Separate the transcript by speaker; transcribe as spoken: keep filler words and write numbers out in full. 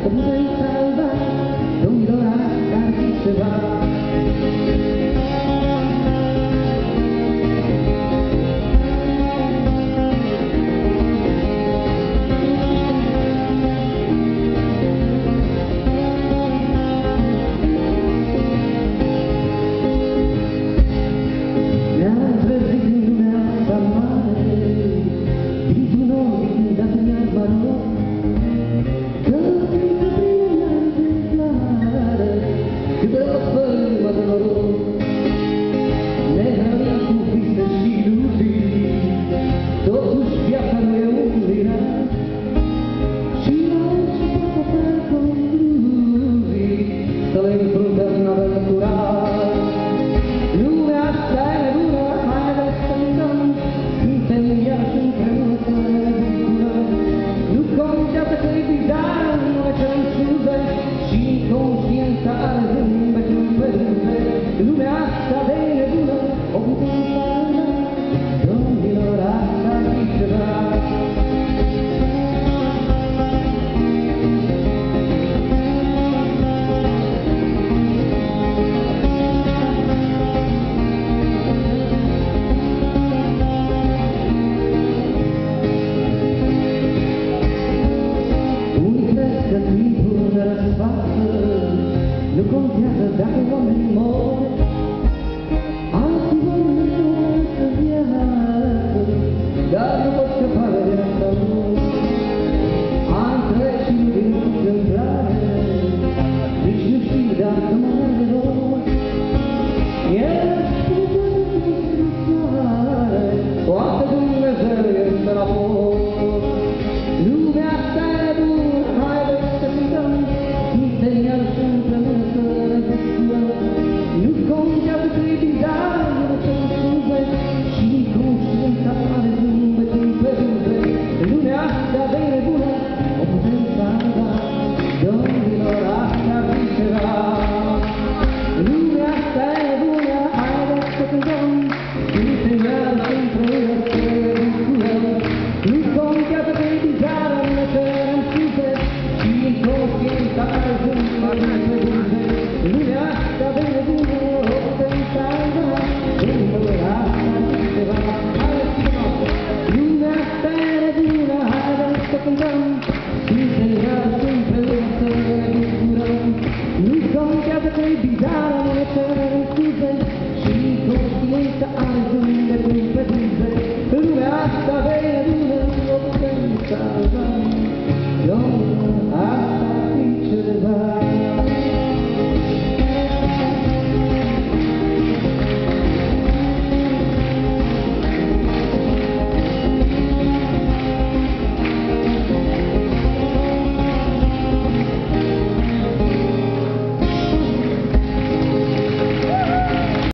Speaker 1: o putem salva, domnilor, asta ar fi ceva. Nu contează dacă oamenii mor, alții vor merge o altă viață, dar nu pot scăpa de viața lor. Ani treci și nu vin cu întâmplare, nici nu știi dacă mai are rost. El spune în soare, poate Dumnezeu este la post. Lumea asta e bună, haideți să cântăm, Sfintenia Sfântă Mână. Nu contează că-i bizar, nu te scuze, și conștiința are zâmbet în pădure. Lumea asta de nebună o putem salva, domnilor, asta ar fi ceva. Lumea asta e nebună, haideți să cântăm, Sfintenia Sfântă Mână. Nu contează că-i bizar, nu te scuze, și conștiința are zâmbet în pădure. Lumea asta de nebună o putem salva, domnilor, asta ar fi ceva. Lumea asta e nebună, haideți să cântăm, Sfintenia